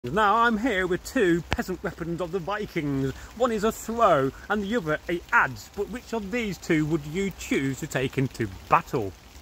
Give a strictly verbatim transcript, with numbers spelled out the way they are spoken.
Now I'm here with two peasant weapons of the Vikings. One is a Froe and the other a Adze, but which of these two would you choose to take into battle?